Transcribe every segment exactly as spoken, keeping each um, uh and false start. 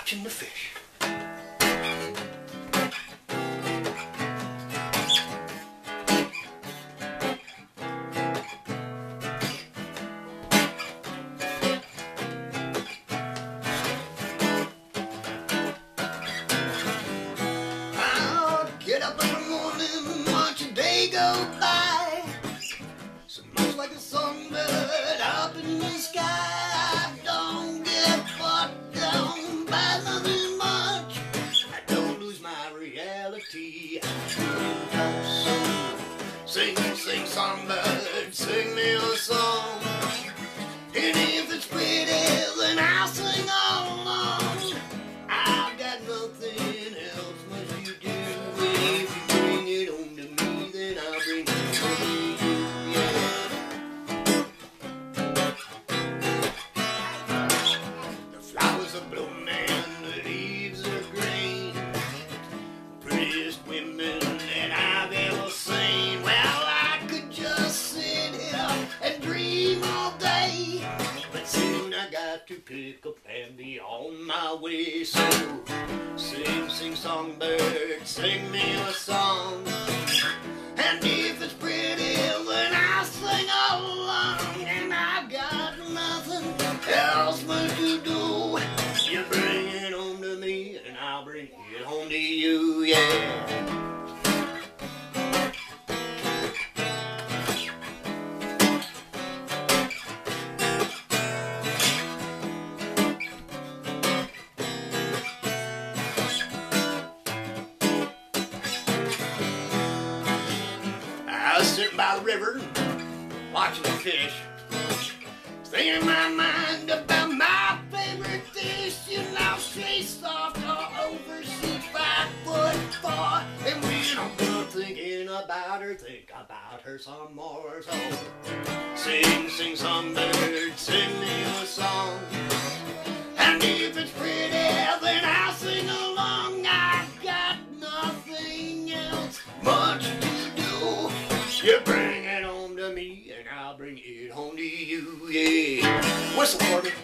watching the fish. I'll get up in the morning, watch a day go by. Smells like a songbird up in the sky. I don't get fucked down by nothing much. I don't lose my reality. I sing, sing, songbird, sing me a song. And if it's pretty, then I'll sing along. I've got nothing else much to do. If you bring it on to me, then I'll bring it on to you. The flowers are blooming and the leaves are green. Prettiest women that I've ever seen. Well, I could just sit here and dream all day, but soon I got to pick up and be on my way. So sing, sing, songbird, sing me a song. And if it's pretty, then I'll sing along. And I got nothing else but to do. You bring it home to me, and I'll bring it home to you, yeah. I was sitting by the river, watching the fish, thinking in my mind about my favorite dish. You know, she's soft all over, she's five foot four. And when I'm done thinking about her, think about her some more. So sing, sing, songbird, sing me a song. And if it's pretty, then I'll sing along. I've got nothing else much to do. You bring it home to me, and I'll bring it home to you, yeah. Whistle for me.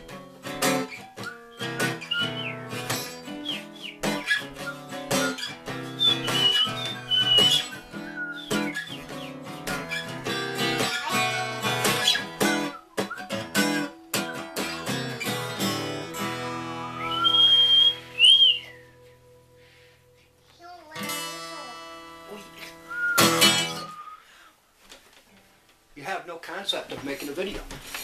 You have no concept of making a video.